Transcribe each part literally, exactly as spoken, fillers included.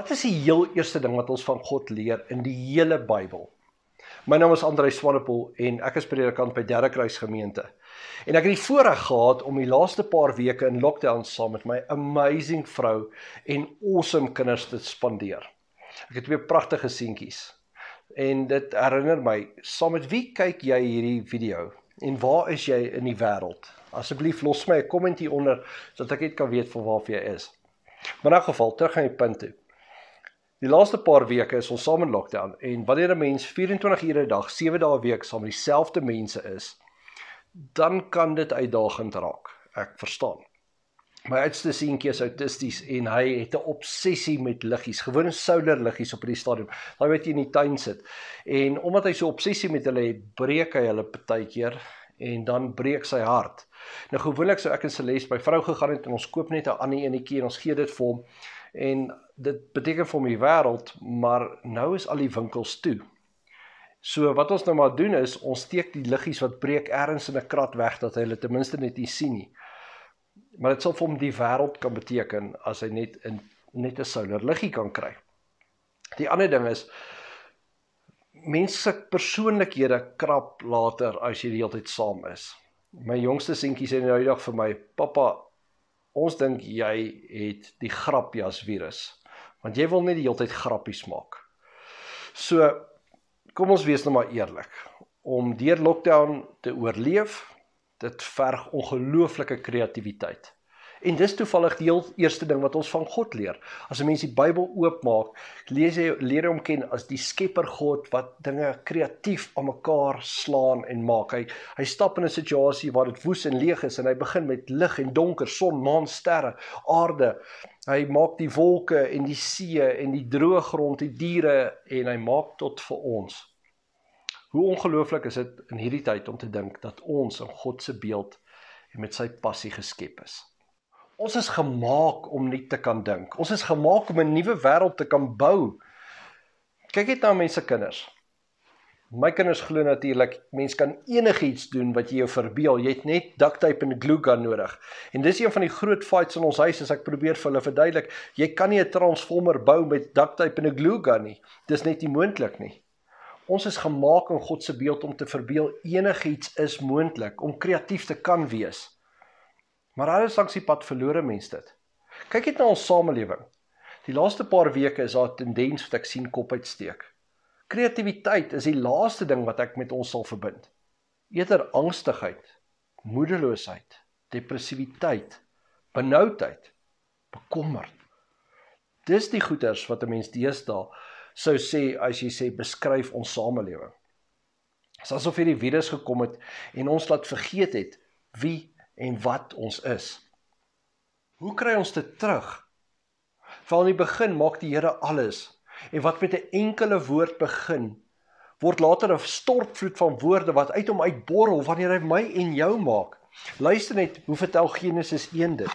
Wat is die heel eerste ding wat ons van God leer in die hele Bybel? My naam is André Swanepoel en ek is predikant by Derde Kruis Gemeente. En ek het die voorreg gehad om die laaste paar weke in lockdown saam met my amazing vrou en awesome kinders te spandeer. Ek het twee pragtige seentjies. En dit herinner my, saam met wie kyk jy hierdie video? En waar is jy in die wêreld? Asseblief los my 'n comment hier onder, sodat ek net kan weet van waar jy is. Maar in elk geval, terug aan die punt toe. Die laaste paar weke is ons saam in lockdown, en wanneer 'n mens vyf-en-twintig ure 'n dag, sewe dae 'n week saam met dieselfde mense is, dan kan dit uitdagend raak. Ek verstaan. My oudste seentjie is autisties en hy het 'n obsessie met liggies, gewone solar liggies op die stadium. Daai wat jy in die tuin sit. En omdat hy so obsessie met hulle het, breek hy hulle partykeer en dan breek sy hart. Nou gewoonlik sou ek in Celeste by vrou gegaan het en ons koop net 'n ander enetjie en ons gee dit vir hom. En dit beteken vir hom die wêreld, maar nou is al die winkels toe. So wat ons nou maar doen is, ons steek die liggies wat breek ergens in 'n krat weg, dat hy hulle ten minste net nie sien nie. Maar dit sal vir hom die wêreld kan beteken, as hy net 'n net 'n solar liggie kan kry. Die ander ding is, mense persoonlikhede krap later as jy die hele tyd saam is. My jongste seentjie sê nou die dag vir my, pappa, ons dink jy het die grapjas virus, want jy wil net die hele tyd grappies maak. So, kom ons wees nou maar eerlik, om deur lockdown te oorleef, dit verg ongelooflike kreatiwiteit. En dis toevallig die heel eerste ding wat ons van God leer. As 'n mens die Bybel oopmaak, lees jy, leer jy hom ken as die skepper God wat dinge kreatief aan mekaar slaan en maak. Hy, hy stap in 'n situasie waar dit woes en leeg is en hy begin met lig en donker, son, maan, sterre, aarde. Hy maak die wolke en die see en die droë grond, die diere, en hy maak tot vir ons. Hoe ongelooflik is dit in hierdie tyd om te dink dat ons in God se beeld en met sy passie geskep is. Ons is gemaak om nie te kan dink. Ons is gemaak om 'n nuwe wêreld te kan bou. Kyk net na mense kinders. My kinders glo natuurlik, mens kan enigiets doen wat jy jou verbeel. Jy het net duct tape en 'n glue gun nodig. En dis een van die groot fights in ons huis, as ek probeer vir hulle verduidelik. Jy kan nie 'n transformer bou met duct tape en 'n glue gun nie. Dis net nie moontlik nie. Ons is gemaak in God se beeld om te verbeel enigiets is moontlik, om kreatief te kan wees. Maar alles langs die pad verlore mens dit. Kyk net na ons samelewing. Die laaste paar weke is daar 'n tendens wat ek sien kop uitsteek. Kreatiwiteit is die laaste ding wat ek met ons sal verbind. Eerder angstigheid, moedeloosheid, depressiwiteit, benoudheid, bekommerd. Dis die goeters wat 'n mens deesdae sou sê as jy sê beskryf ons samelewing. Dit is asof hierdie virus gekom het en ons laat vergeet het wie en wat ons is. Hoe kry ons dit terug? Van in die begin maak die Here alles, en wat met 'n enkele woord begin, word later 'n stortvloed van woorde wat uit hom uitborrel wanneer hy my en jou maak. Luister net, hoe vertel Genesis een dit?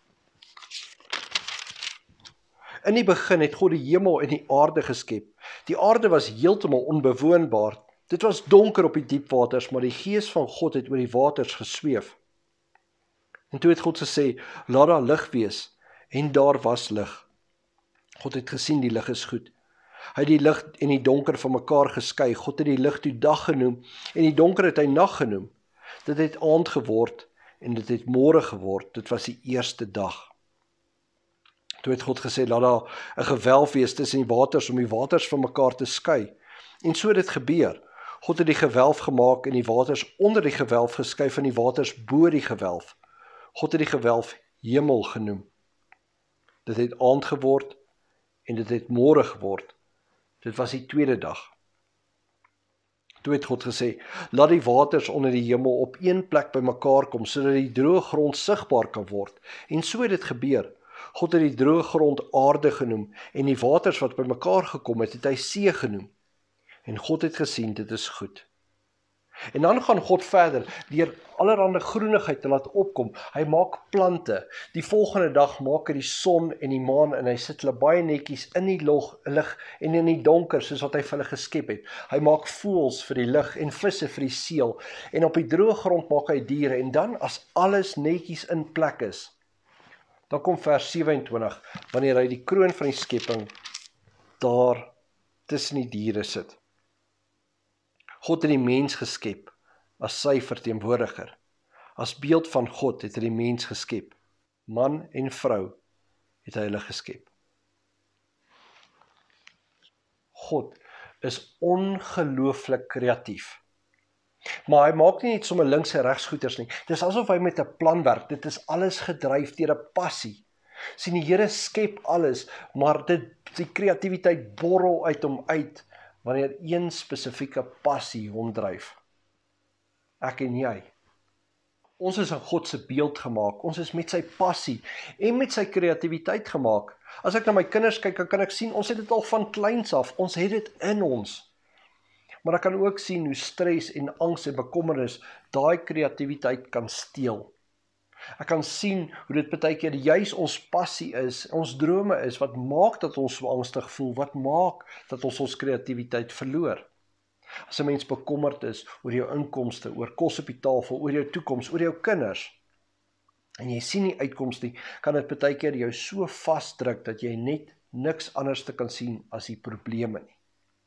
In die begin het God die hemel en die aarde geskep. Die aarde was heeltemal onbewoonbaar. Dit was donker op die diep waters, maar die gees van God het oor die waters gesweef. En toe het God gesê, laat daar lig wees, en daar was lig. God het gesien die lig is goed. Hy het die lig en die donker van mekaar geskei. God het die lig toe dag genoem, en die donker het hy nag genoem. Dit het aand geword, en dit het môre geword. Dit was die eerste dag. Toe het God gesê, laat daar 'n gewelf wees tussen die waters, om die waters van mekaar te skei. En so het dit gebeur. God het die gewelf gemaak, en die waters onder die gewelf geskei van die waters bo die gewelf. God het die gewelf hemel genoem. Dit het aand geword, en dit het môre geword. Dit was die tweede dag. Toe het God gesê, laat die waters onder die hemel op een plek bymekaar kom, sodat die droë grond sigbaar kan word. En so het dit gebeur. God het die droë grond aarde genoem, en die waters wat bymekaar gekom het, het hy see genoem. En God het gesien, dit is goed. En dan gaan God verder, deur allerhande groenigheid te laat opkom. Hy maak plante. Die volgende dag maak hy die son en die maan, en hy sit hulle baie netjies in die lig en in die donker, soos wat hy vir hulle geskep het. Hy maak voëls vir die lug en visse vir die seël, en op die droë grond maak hy diere, en dan as alles netjies in plek is, Dan kom vers sewe en twintig, wanneer hy die kroon van die skepping daar tussen die diere sit. God het die mens geskep as sy verteenwoordiger. As beeld van God het hy die mens geskep. Man en vrou het hy hulle geskep. God is ongelooflik kreatief. Maar hy maak nie net sommer links en regs goeders nie. Dit is asof hy met 'n plan werk. Dit is alles gedryf deur 'n passie. Sien, die Here skep alles, maar dit die kreatiwiteit borrel uit hom uit wanneer een spesifieke passie hom dryf. Ek en jy. Ons is in God se beeld gemaak. Ons is met sy passie en met sy kreatiwiteit gemaak. As ek na my kinders kyk, dan kan ek sien, ons het dit al van kleins af. Ons het dit in ons. Maar ek kan ook sien hoe stres en angs en bekommernis daai kreatiwiteit kan steel. Ek kan sien hoe dit baie keer juis ons passie is, ons drome is, wat maak dat ons so angstig voel, wat maak dat ons ons kreatiwiteit verloor. As 'n mens bekommerd is oor jou inkomste, oor kos op die tafel, oor jou toekoms, oor jou kinders, en jy sien nie uitkoms nie, kan dit baie keer jou so vasdruk dat jy net niks anders te kan sien as die probleme nie.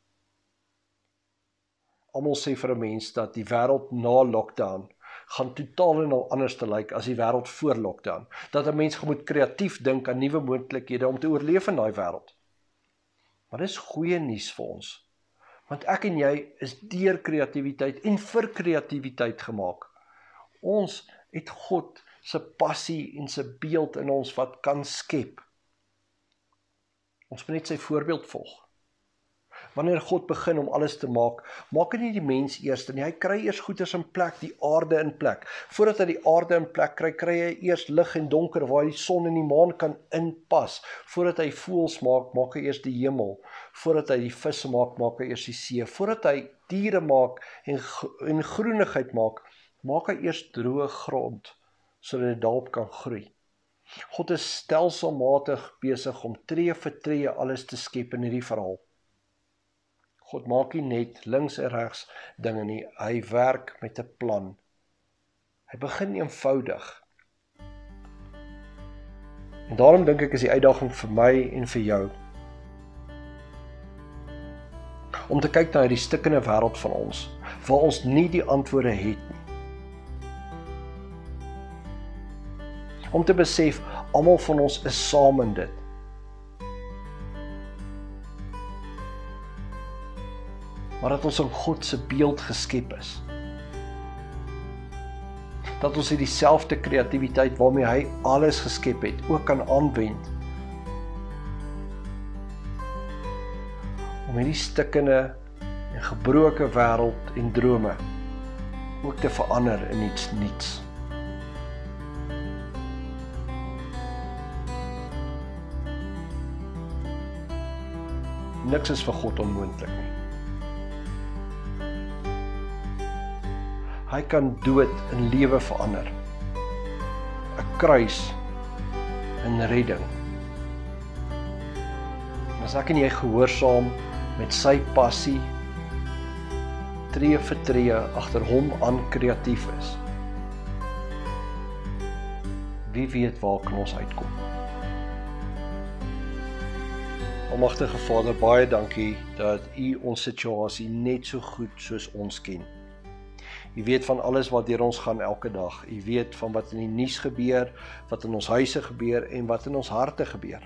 Almal sê vir 'n mens dat die wêreld na lockdown gaan totaal en al anders te lyk as die wêreld voor lockdown. Dat 'n mens moet kreatief dink aan nuwe moontlikhede om te oorleef in daai wêreld. Maar dis goeie nuus vir ons. Want ek en jy is deur kreatiwiteit en vir kreatiwiteit gemaak. Ons het God se passie en se beeld in ons wat kan skep. Ons moet net sy voorbeeld volg. Wanneer God begin om alles te maak, maak hy nie die mens eers nie. Hy kry eers goeders in plek, die aarde in plek. Voordat hy die aarde in plek kry, kry hy eers lig en donker waar die son en die maan kan inpas. Voordat hy voëls maak, maak hy eers die hemel. Voordat hy die visse maak, maak hy eers die see. Voordat hy diere maak en, en groenigheid maak, maak hy eers droë grond, sodat dit daarop kan groei. God is stelselmatig besig om tree vir tree alles te skep in hierdie verhaal. God maak nie net links en regs dinge nie, hy werk met 'n plan. Hy begin eenvoudig. En daarom dink ek is die uitdaging vir my en vir jou, om te kyk na hierdie stikkende wêreld van ons, waar ons nie die antwoorde het nie. Om te besef, almal van ons is saam in dit. Maar dat ons in God se beeld geskep is. Dat ons hier dieselfde kreatiwiteit waarmee hy alles geskep het, ook kan aanwend. Om hierdie stikkende en gebroke wêreld en drome ook te verander in iets nuuts. Niks is vir God onmoontlik nie. Hy kan dood in lewe verander. 'n Kruis in redding. En as ek en jy gehoorsaam met sy passie, tree vir tree agter hom aan kreatief is, wie weet waar kan ons uitkom? Almagtige Vader, baie dankie dat U ons situasie net so goed soos ons ken. U weet van alles wat deur ons gaan elke dag. U weet van wat in die nuus gebeur, wat in ons huise gebeur en wat in ons harte gebeur.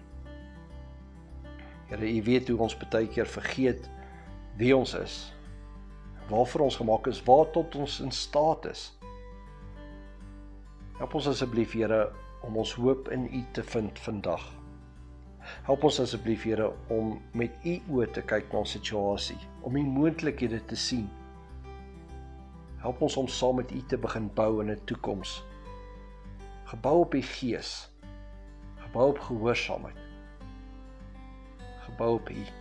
Here, U weet hoe ons baie keer vergeet wie ons is, waarvoor ons gemaak is, waar tot ons in staat is. Help ons asseblief, Here, om ons hoop in U te vind vandag. Help ons asseblief, Here, om met U oë te kyk na ons situasie, om U moontlikhede te sien. Help ons om saam met U te begin bou in 'n toekoms. Gebou op die Gees, gebou op gehoorsaamheid, gebou op U.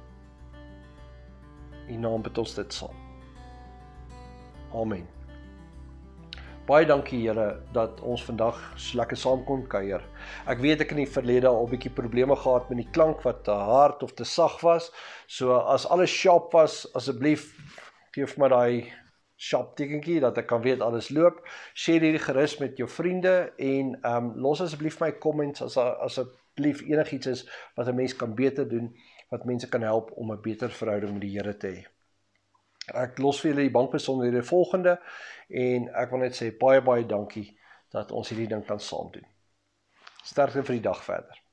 In U naam bid ons dit saam. Amen. Baie dankie Here dat ons vandag so lekker saam kon kuier. Ek weet ek in die verlede al 'n bietjie probleme gehad met die klank wat te hard of te sag was. So as alles sharp was, asseblief gee vir my daai sharp tekentjie dat ek kan weet alles loop. Share hierdie gerus met jou vriende en um, los asseblief my comments as 'n as 'n asseblief enigiets is wat 'n mens kan beter doen, wat mense kan help om 'n beter verhouding met die Here te hê. Ek los vir julle die bankbesonderhede volgende, en ek wil net sê baie baie dankie dat ons hierdie ding kan saam doen. Sterkte vir die dag verder.